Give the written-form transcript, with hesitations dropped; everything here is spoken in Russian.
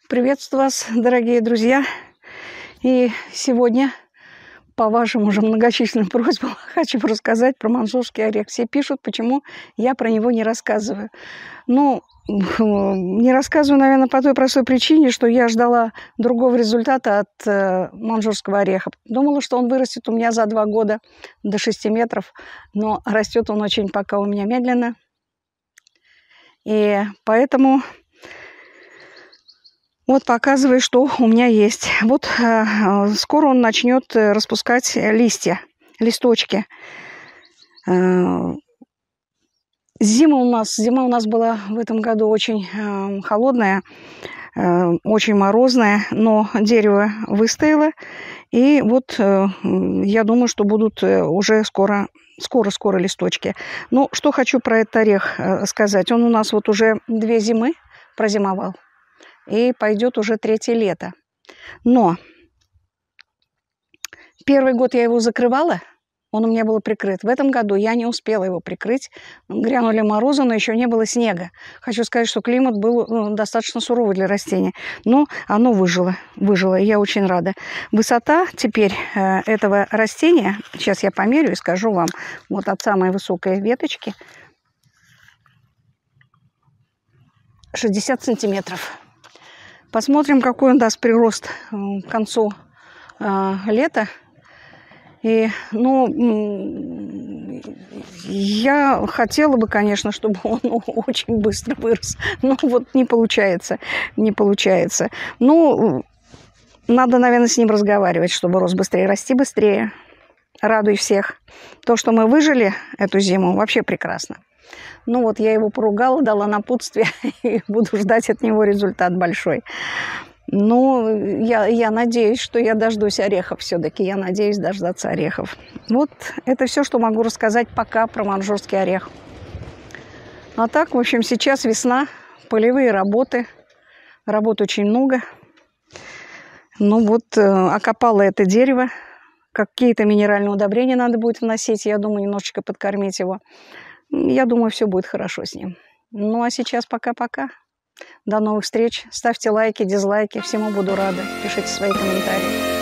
Приветствую вас, дорогие друзья. И сегодня, по вашим уже многочисленным просьбам, хочу рассказать про маньчжурский орех. Все пишут, почему я про него не рассказываю. Ну, не рассказываю, наверное, по той простой причине, что я ждала другого результата от маньчжурского ореха. Думала, что он вырастет у меня за 2 года до 6 метров, но растет он очень пока у меня медленно. И поэтому вот показываю, что у меня есть. Вот скоро он начнет распускать листья, листочки. Зима у нас была в этом году очень холодная, очень морозная, но дерево выстояло. И вот я думаю, что будут уже скоро листочки. Ну, что хочу про этот орех сказать. Он у нас вот уже 2 зимы прозимовал. И пойдет уже 3-е лето. Но первый год я его закрывала, он у меня был прикрыт. В этом году я не успела его прикрыть. Грянули морозы, но еще не было снега. Хочу сказать, что климат был достаточно суровый для растения. Но оно выжило, и я очень рада. Высота теперь этого растения, сейчас я померю и скажу вам, вот от самой высокой веточки 60 сантиметров. Посмотрим, какой он даст прирост к концу лета. И, я хотела бы, конечно, чтобы он очень быстро вырос. Но вот не получается. Ну, надо, наверное, с ним разговаривать, чтобы рос быстрее. Расти быстрее. Радуй всех. То, что мы выжили эту зиму, вообще прекрасно. Ну вот, я его поругала, дала напутствие, и буду ждать от него результат большой. Ну, я надеюсь, что я дождусь орехов все-таки. Я надеюсь дождаться орехов. Вот это все, что могу рассказать пока про маньчжурский орех. А так, в общем, сейчас весна, полевые работы. Работ очень много. Ну вот, окопала это дерево. Какие-то минеральные удобрения надо будет вносить. Я думаю, немножечко подкормить его. Я думаю, все будет хорошо с ним. Ну, а сейчас пока-пока. До новых встреч. Ставьте лайки, дизлайки. Всему буду рада. Пишите свои комментарии.